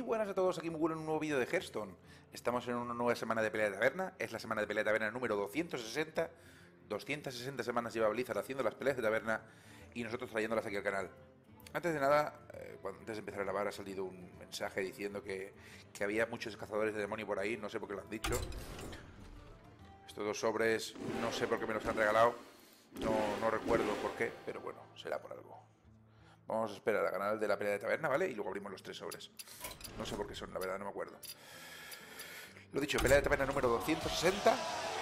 buenas a todos, aquí Muguro en un nuevo vídeo de Hearthstone. Estamos en una nueva semana de pelea de taberna, es la semana de pelea de taberna número 260. 260 semanas lleva Blizzard haciendo las peleas de taberna y nosotros trayéndolas aquí al canal. Antes de nada, antes de empezar a grabar ha salido un mensaje diciendo que había muchos cazadores de demonio por ahí, no sé por qué lo han dicho. Estos dos sobres, no sé por qué me los han regalado, no recuerdo por qué, pero bueno, será por algo. Vamos a esperar al canal de la pelea de taberna, ¿vale? Y luego abrimos los 3 sobres. No sé por qué son, la verdad, no me acuerdo. Lo dicho, pelea de taberna número 260.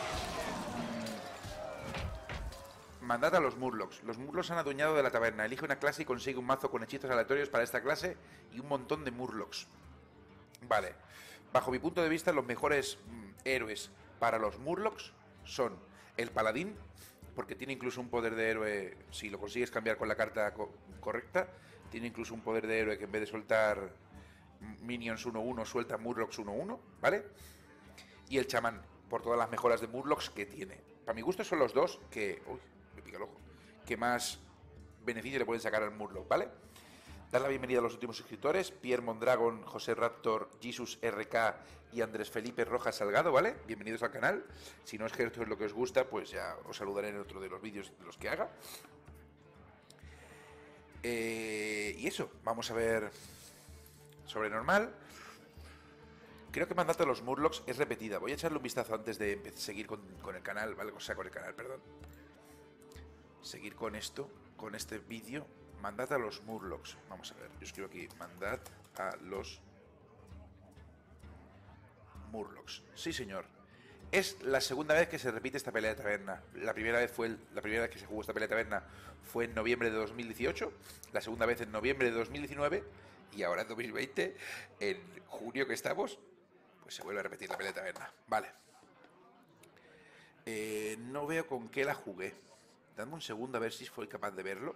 Mandad a los Murlocs. Los Murlocs han adueñado de la taberna. Elige una clase y consigue un mazo con hechizos aleatorios para esta clase y un montón de Murlocs. Vale. Bajo mi punto de vista, los mejores héroes para los Murlocs son el Paladín, porque tiene incluso un poder de héroe, si lo consigues cambiar con la carta correcta, tiene incluso un poder de héroe que en vez de soltar Minions 1-1, suelta Murlocs 1-1, ¿vale? Y el Chamán, por todas las mejoras de Murlocs que tiene. Para mi gusto son los dos que... Uy, me pica el ojo. Que más beneficio le pueden sacar al Murloc, ¿vale? Dar la bienvenida a los últimos suscriptores: Pierre Mondragon, José Raptor, Jesus RK y Andrés Felipe Rojas Salgado, ¿vale? Bienvenidos al canal. Si no es que esto es lo que os gusta, pues ya os saludaré en otro de los vídeos de los que haga. Y eso, vamos a ver sobre normal. Creo que mandato a los Murlocs es repetida. Voy a echarle un vistazo antes de seguir con el canal, ¿vale? O sea, con el canal, perdón. Seguir con esto, con este vídeo. Mandad a los Murlocs. Vamos a ver, yo escribo aquí: mandad a los Murlocs. Sí, señor. Es la segunda vez que se repite esta pelea de taberna. La primera vez que se jugó esta pelea de taberna fue en noviembre de 2018. La segunda vez en noviembre de 2019. Y ahora en 2020, en junio que estamos, pues se vuelve a repetir la pelea de taberna. Vale. No veo con qué la jugué. Dame un segundo a ver si fui capaz de verlo.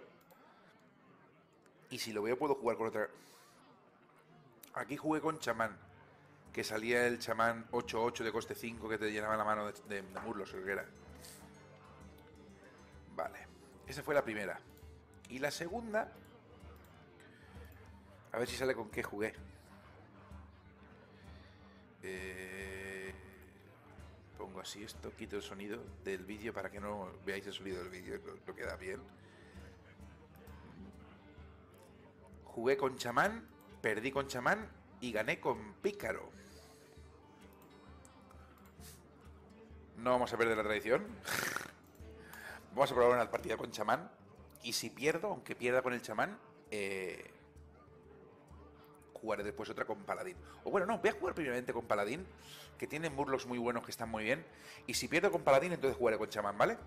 Y si lo veo puedo jugar con otra. Aquí jugué con chamán, que salía el chamán 8-8 de coste 5 que te llenaba la mano de Murlocs, creo que era. Vale, esa fue la primera. Y la segunda, a ver si sale con qué jugué. Pongo así esto, quito el sonido del vídeo para que no veáis el sonido del vídeo, no queda bien. Jugué con chamán, perdí con chamán y gané con pícaro. No vamos a perder la tradición. Vamos a probar una partida con chamán. Y si pierdo, aunque pierda con el chamán, jugaré después otra con paladín. O bueno, no, voy a jugar primeramente con paladín, que tiene Murlocs muy buenos que están muy bien. Y si pierdo con paladín, entonces jugaré con chamán, ¿vale?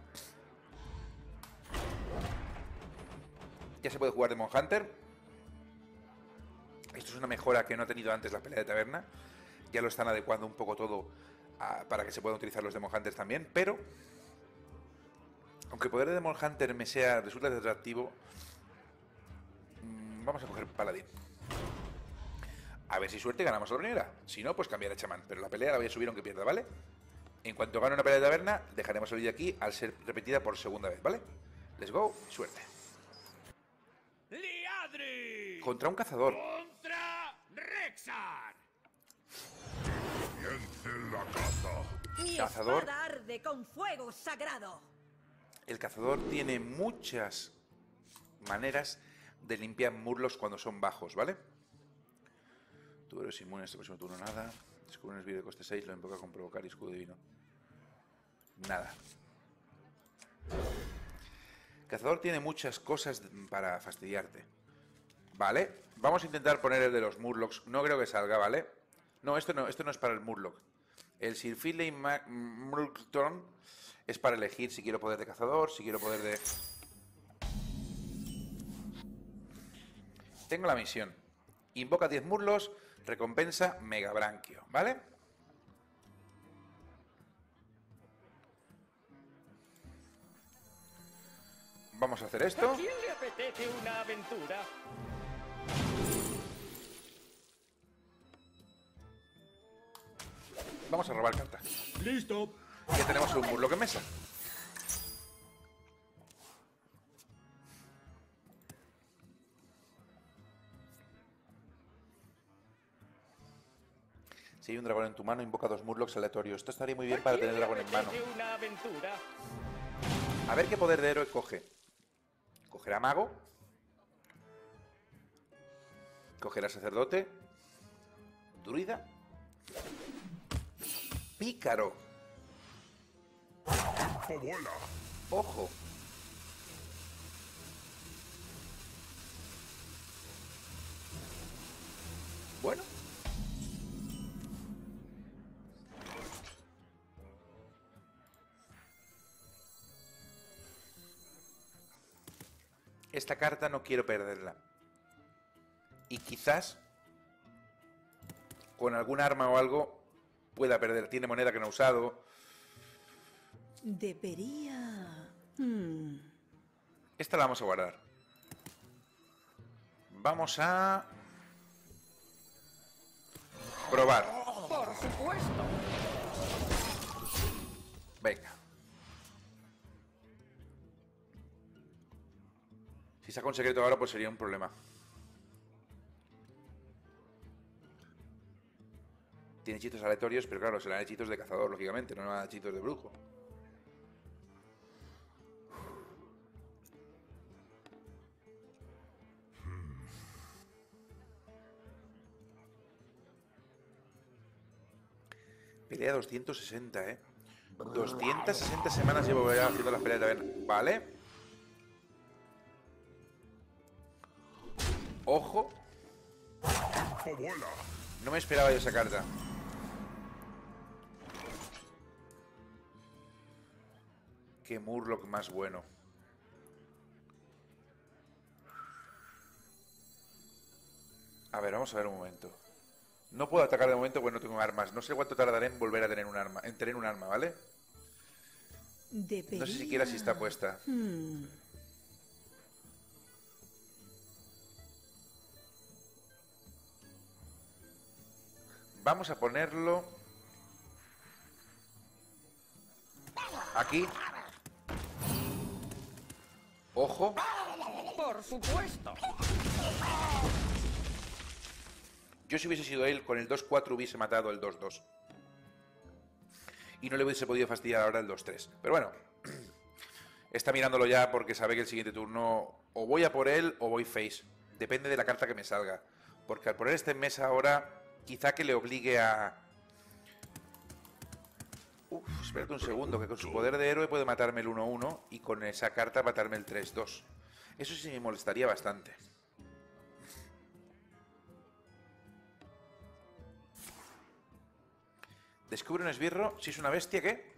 Ya se puede jugar Demon Hunter. Esto es una mejora que no ha tenido antes la pelea de taberna. Ya lo están adecuando un poco todo para que se puedan utilizar los Demon Hunters también. Pero, aunque el poder de Demon Hunter me resulta atractivo, vamos a coger paladín. A ver si suerte ganamos la primera. Si no, pues cambiaré a chamán. Pero la pelea la voy a subir aunque pierda, ¿vale? En cuanto gane una pelea de taberna, dejaremos el vídeo aquí al ser repetida por segunda vez, ¿vale? Let's go, suerte. ¡Liadri! Contra un cazador. ¡Contra Rexar! ¡Comience la caza! Mi Cazador. espada arde con fuego sagrado. El cazador tiene muchas maneras de limpiar Murlocs cuando son bajos, ¿vale? Tú eres inmune a este próximo turno, nada. Descubre un esbirro de coste 6, lo invoca con provocar y escudo divino. Nada. Cazador tiene muchas cosas para fastidiarte. Vale, vamos a intentar poner el de los Murlocs. No creo que salga, ¿vale? No, esto no es para el Murloc. El Sir Finley Murloc es para elegir si quiero poder de cazador, si quiero poder de... Tengo la misión. Invoca 10 Murlocs, recompensa Megabranquio, ¿vale? Vamos a hacer esto. ¿A quién le apetece una aventura? Vamos a robar cartas. ¡Listo! Ya tenemos un Murloc en mesa. Si hay un dragón en tu mano, invoca 2 Murlocs aleatorios. Esto estaría muy bien para tener dragón en mano. Una aventura. A ver qué poder de héroe coge. Cogerá mago. Cogerá sacerdote. Druida. Pícaro. Ojo. Bueno. Esta carta no quiero perderla. Y quizás con algún arma o algo pueda perder. Tiene moneda que no ha usado. Debería... Esta la vamos a guardar. Vamos a probar. Por supuesto. Venga. Si saca un secreto ahora, pues sería un problema. Tiene hechizos aleatorios, pero claro, serán hechizos de cazador, lógicamente, no hechizos de brujo. Pelea 260, 260 semanas llevo ya haciendo las peleas de taberna. Vale. Ojo. No me esperaba yo esa carta. Qué Murloc más bueno. A ver, vamos a ver un momento. No puedo atacar de momento porque no tengo armas. No sé cuánto tardaré en volver a tener un arma. En tener un arma, ¿vale? Debería... No sé siquiera si está puesta. Vamos a ponerlo aquí. Ojo. Por supuesto. Yo si hubiese sido él, con el 2-4 hubiese matado el 2-2. Y no le hubiese podido fastidiar ahora el 2-3. Pero bueno, está mirándolo ya porque sabe que el siguiente turno o voy a por él o voy face. Depende de la carta que me salga. Porque al poner este en mesa ahora, quizá que le obligue a... Espérate un segundo, que con su poder de héroe puede matarme el 1-1 y con esa carta matarme el 3-2. Eso sí me molestaría bastante. Descubre un esbirro. Si es una bestia, ¿qué?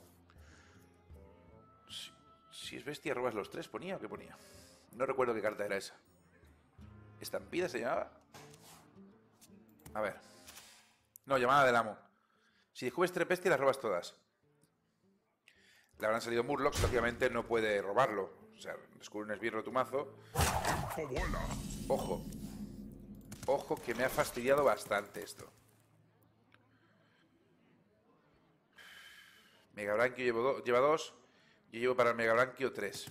Si es bestia, robas los 3. ¿Ponía o qué ponía? No recuerdo qué carta era esa. ¿Estampida se llamaba? A ver. No, llamada del amo. Si descubres 3 bestias, las robas todas. Le habrán salido Murlocs, lógicamente no puede robarlo. O sea, descubre un esbirro tu mazo. Ojo. Ojo, que me ha fastidiado bastante esto. Mega Branquio lleva 2. Yo llevo para el Mega Branquio 3.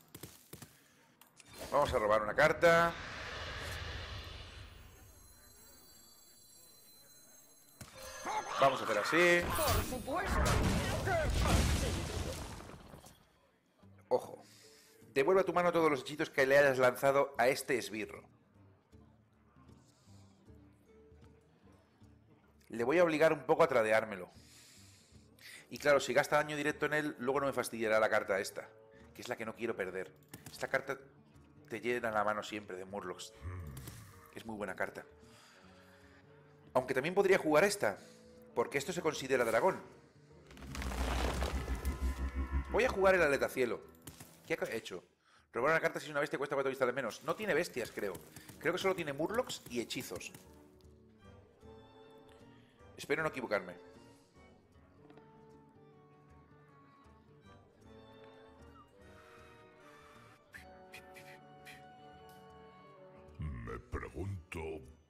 Vamos a robar una carta. Vamos a hacer así. Por supuesto. Ojo. Devuelve a tu mano todos los hechizos que le hayas lanzado a este esbirro. Le voy a obligar un poco a tradeármelo. Y claro, si gasta daño directo en él, luego no me fastidiará la carta esta, que es la que no quiero perder. Esta carta te llena la mano siempre de Murlocs. Es muy buena carta. Aunque también podría jugar esta, porque esto se considera dragón. Voy a jugar el aletacielo. ¿Qué ha hecho? Robar una carta si es una bestia cuesta 4 vistas de menos. No tiene bestias, creo. Creo que solo tiene Murlocs y hechizos. Espero no equivocarme. Me pregunto...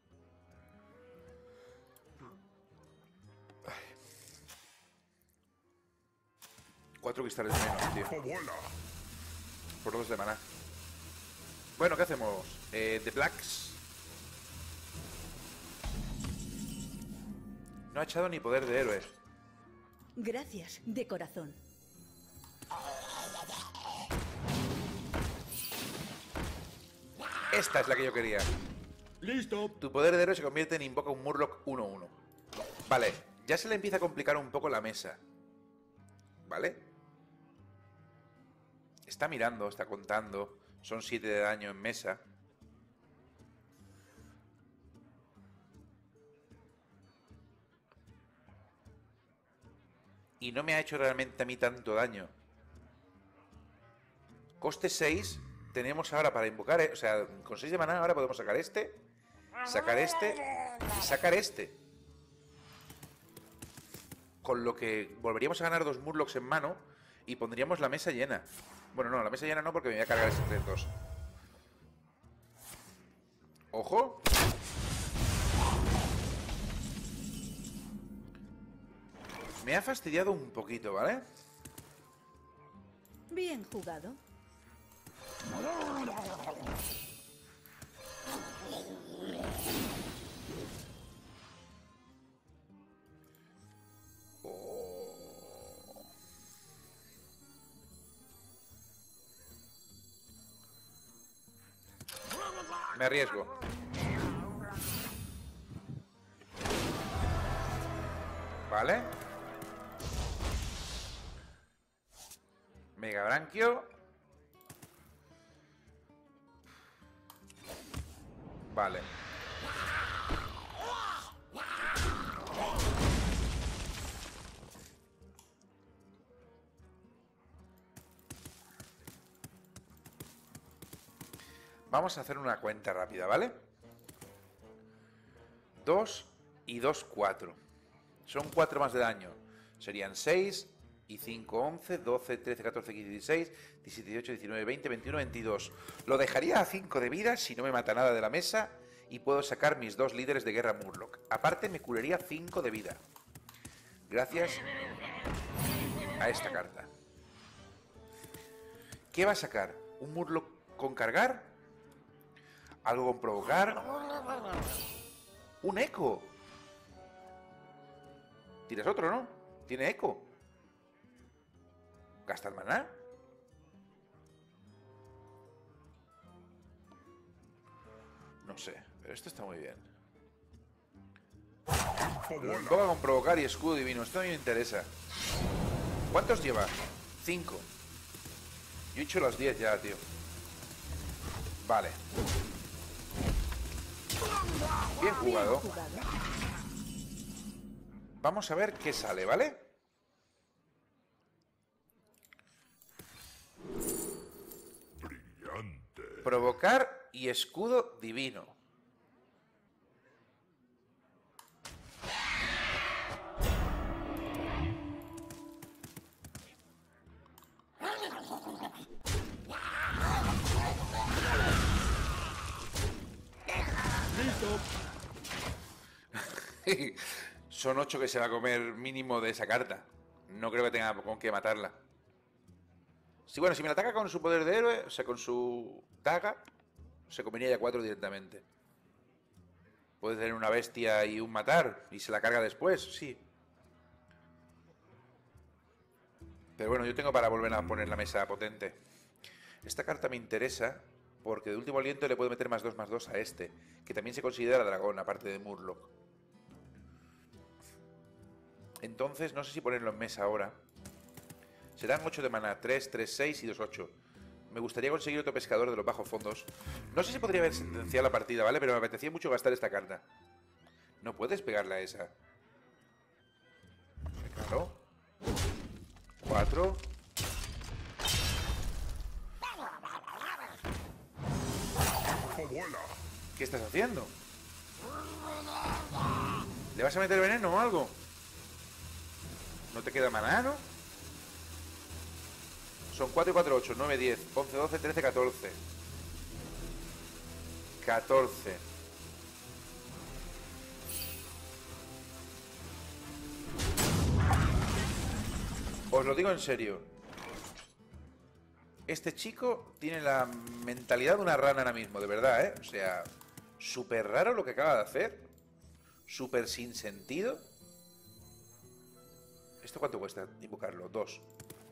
4 cristales menos, tío. Por 2 de maná. Bueno, ¿qué hacemos? The Blacks. No ha echado ni poder de héroe. Gracias, de corazón. Esta es la que yo quería. ¡Listo! Tu poder de héroe se convierte en invoca un Murloc 1-1. Vale, ya se le empieza a complicar un poco la mesa. ¿Vale? Está mirando, está contando. Son 7 de daño en mesa. Y no me ha hecho realmente a mí tanto daño. Coste 6. Tenemos ahora para invocar... O sea, con 6 de maná ahora podemos sacar este, sacar este y sacar este. Con lo que volveríamos a ganar 2 Murlocs en mano y pondríamos la mesa llena. Bueno, no, la mesa llena no, porque me voy a cargar ese 3-2. ¡Ojo! Me ha fastidiado un poquito, ¿vale? Bien jugado. Me arriesgo. Vale. Mega Branquio. Vale. Vamos a hacer una cuenta rápida, ¿vale? 2 y 2, 4. Son 4 más de daño. Serían 6 y 5, 11, 12, 13, 14, 15, 16, 17, 18, 19, 20, 21, 22. Lo dejaría a 5 de vida si no me mata nada de la mesa y puedo sacar mis 2 líderes de guerra Murloc. Aparte me curaría 5 de vida. Gracias a esta carta. ¿Qué va a sacar? ¿Un Murloc con cargar? ¿Algo con provocar? ¡Un eco! ¿Tiras otro, no? ¿Tiene eco? ¿Gasta el maná? No sé, pero esto está muy bien. Invoca con provocar y escudo divino. Esto a mí me interesa. ¿Cuántos lleva? 5. Yo he hecho las 10 ya, tío. Vale. Bien jugado. Vamos a ver qué sale, ¿vale? Brillante. Provocar y escudo divino. ¡Listo! Son 8 que se va a comer mínimo de esa carta. No creo que tenga con qué matarla. Sí, bueno, si me la ataca con su poder de héroe, o sea, con su daga, se comería ya 4 directamente. Puede tener una bestia y un matar, y se la carga después, sí. Pero bueno, yo tengo para volver a poner la mesa potente. Esta carta me interesa porque de último aliento le puedo meter +2/+2 a este, que también se considera dragón, aparte de Murloc. Entonces, no sé si ponerlo en mesa ahora. Serán 8 de maná, 3, 3, 6 y 2, 8. Me gustaría conseguir otro pescador de los bajos fondos. No sé si podría haber sentenciado la partida, ¿vale? Pero me apetecía mucho gastar esta carta. No puedes pegarle a esa. Claro. 4. ¡Abuela! ¿Qué estás haciendo? ¿Le vas a meter veneno o algo? ¿No te queda maná, no? Son 4 y 4, 8, 9, 10, 11, 12, 13, 14. 14. Os lo digo en serio. Este chico tiene la mentalidad de una rana ahora mismo, de verdad, ¿eh? O sea, súper raro lo que acaba de hacer. Súper sin sentido. ¿Esto cuánto cuesta invocarlo? 2.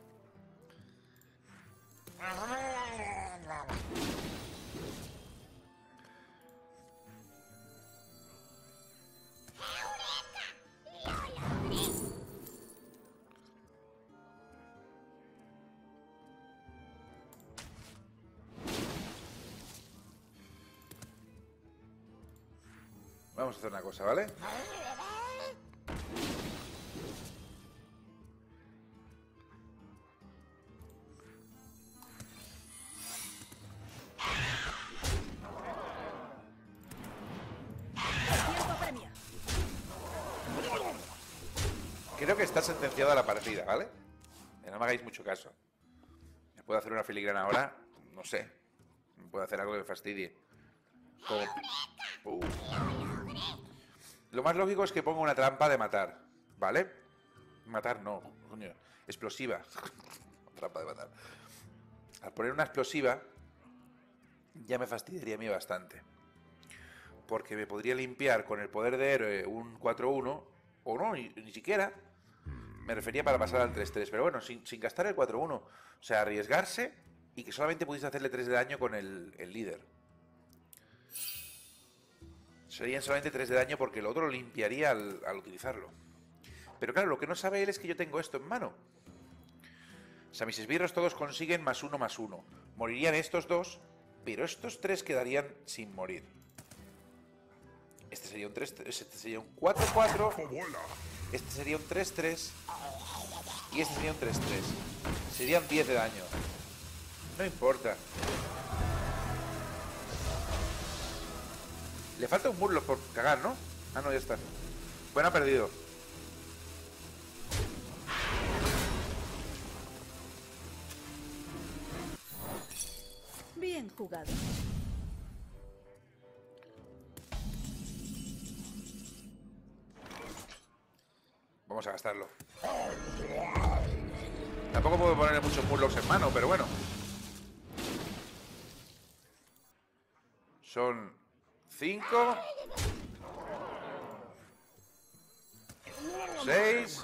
Vamos a hacer una cosa, ¿vale? Tiempo apremia. Creo que está sentenciada la partida, ¿vale? Que no me hagáis mucho caso. ¿Me puedo hacer una filigrana ahora? No sé. Me puedo hacer algo que me fastidie. Como... Lo más lógico es que ponga una trampa de matar, ¿vale? Matar no, coño. Explosiva. Trampa de matar. Al poner una explosiva ya me fastidiaría a mí bastante. Porque me podría limpiar con el poder de héroe un 4-1. O no, ni siquiera. Me refería para pasar al 3-3. Pero bueno, sin gastar el 4-1. O sea, arriesgarse y que solamente pudiese hacerle 3 de daño con el líder. Serían solamente 3 de daño porque el otro lo limpiaría al utilizarlo. Pero claro, lo que no sabe él es que yo tengo esto en mano. O sea, mis esbirros todos consiguen +1/+1. Morirían estos 2, pero estos 3 quedarían sin morir. Este sería un 3-3, este sería un 4-4, este sería un 3-3 y este sería un 3-3. Serían 10 de daño. No importa. Le falta un Murloc por cagar, ¿no? Ah, no, ya está. Bueno, ha perdido. Bien jugado. Vamos a gastarlo. Tampoco puedo ponerle muchos Murlocs en mano, pero bueno. Son 5, 6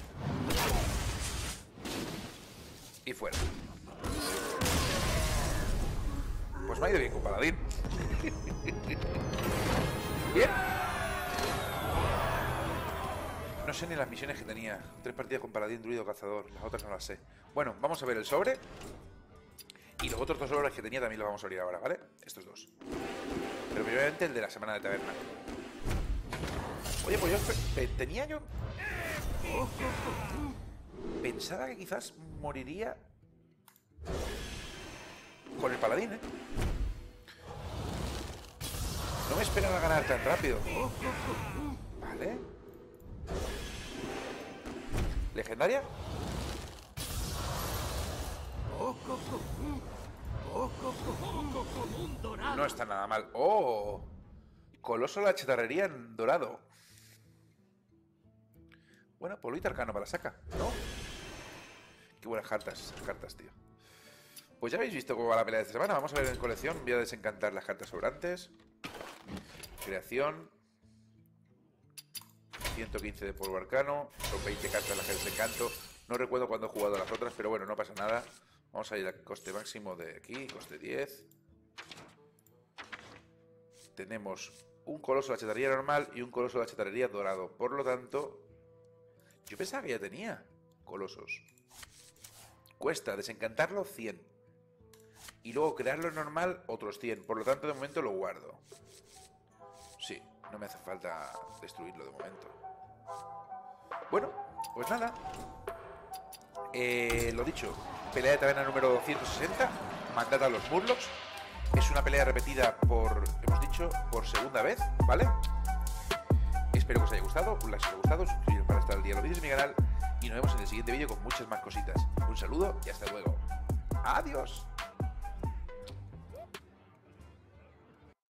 y fuera. Pues me ha ido bien con Paladín. Bien. No sé ni las misiones que tenía. 3 partidas con Paladín, Druido, Cazador. Las otras no las sé. Bueno, vamos a ver el sobre. Y los otros 2 sobres que tenía también los vamos a abrir ahora, ¿vale? Estos 2. Pero primeramente el de la semana de taberna. Oye, pues yo tenía yo... Pensaba que quizás moriría con el Paladín, ¿eh? No me esperaba ganar tan rápido. Vale. ¿Legendaria? No está nada mal. ¡Oh! Coloso la chatarrería en dorado. Bueno, polvito arcano para la saca, ¿no? Qué buenas cartas, esas cartas, tío. Pues ya habéis visto cómo va la pelea de esta semana. Vamos a ver en colección. Voy a desencantar las cartas sobrantes. Creación. 115 de polvo arcano. Son 20 cartas las que desencanto. No recuerdo cuándo he jugado las otras, pero bueno, no pasa nada. Vamos a ir al coste máximo de aquí, coste 10. Tenemos un coloso de la chatarrería normal y un coloso de la chatarrería dorado. Por lo tanto, yo pensaba que ya tenía colosos. Cuesta desencantarlo 100. Y luego crearlo normal otros 100. Por lo tanto, de momento lo guardo. Sí, no me hace falta destruirlo de momento. Bueno, pues nada. Lo dicho, pelea de taberna número 260. Mandad a los Murlocs. Es una pelea repetida por, hemos dicho, por segunda vez, ¿vale? Espero que os haya gustado. Un like si os ha gustado, suscribiros para estar al día de los vídeos de mi canal. Y nos vemos en el siguiente vídeo con muchas más cositas. Un saludo y hasta luego. Adiós.